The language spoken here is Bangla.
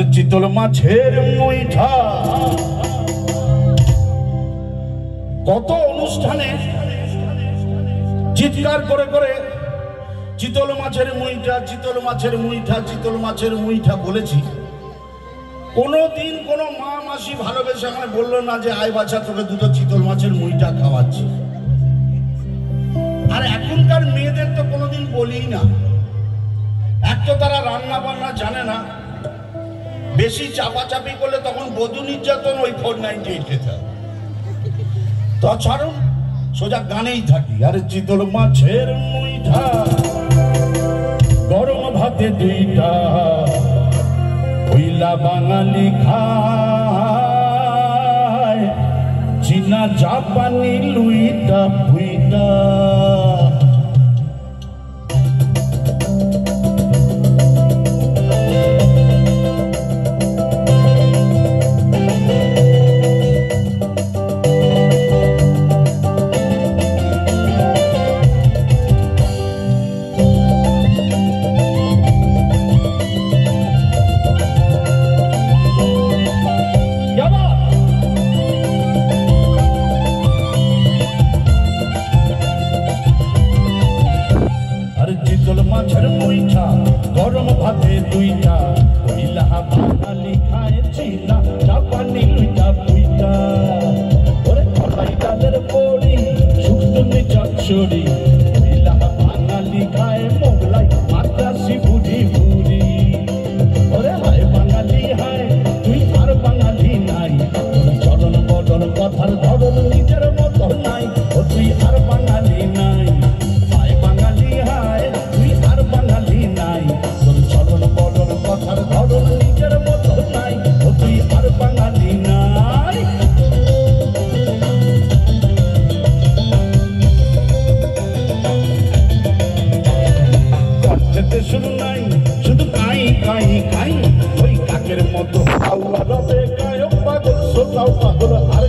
আরে চিতল মাছের মুইঠা কত অনুষ্ঠানে চিৎকার করে করে চিতল মাছের মুইঠা, চিতল মাছের মুইঠা, চিতল মাছের মুইঠা বলেছি। কোনোদিন কোনো মা মাসি ভালোবেসে আমায় বললো না যে আয় বাছা তোকে দুটো চিতল মাছের মুইঠা খাওয়াচ্ছি। আর এখনকার মেয়েদের তো কোনোদিন বলি না। এক তো তারা রান্না বান্না জানে না, বেশি চাপাচাপি করলে তখন বধূ নির্যাতন ওই 498 খেতে হবে। তাছাড়া সোজা গানেই থাকি। আরে চিতল মাছের মুইঠা গরম ভাতে দুইটা হইলা বাঙালি খায়, চীনা জাপানি লুইটা পুইটা। মাছের মুইঠা গরম ভাতে দুইটা হইলা বাঙালি খায়, চীনা জাপানি লুইটা পুইটা। ওরে কলাই ডালের বড়ি শুকনো চচ্চড়ি হইলা বাঙালি খায়, মোগলাই মাদ্রাসি বুড়ি বুড়ি। ওরে হায় বাঙালি হায় তুই আর বাঙালি নাই, চলন বদন কথার ধরন নিজের মতো নাই। ও তুই আর বাঙালি নাই, হায় বাঙালি হায় তুই আর বাঙালি নাই, তোর চলন বদন কথার ধরন নিজের মতো নাই। ও তুই আর বাঙালি নাই। কণ্ঠেতে শুরু নাই শুধু কাই কাই কাই, ওই কাকের মতো আউয়া রবে গায়ক পাগল শ্রোতাও পাগল।